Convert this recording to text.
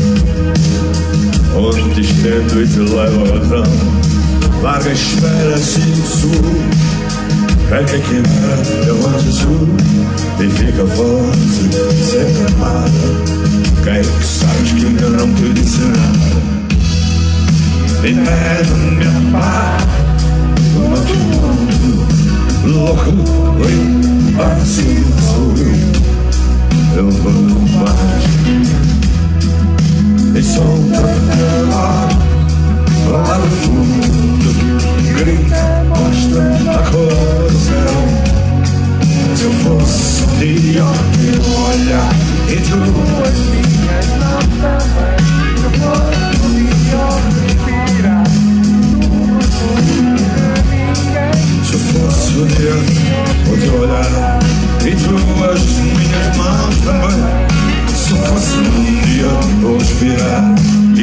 onde te estendo e te levo ao razão. Larga a espera, sigo o sul. Quer que a quimera é o anjo azul e fica forte, sempre amada. Quero que sabes que ainda não te disse nada. E pede-me amparo no outro mundo. Louco, assim sou eu vou mais. E solta lá no fundo, grita, mostra a cor do céu. Se eu fosse um dia que olhar e tu as minhas mãos também. Se eu fosse um dia respirar se eu fosse o dia o teu olhar e tu as minhas mãos também. Se eu fosse um dia vou respirar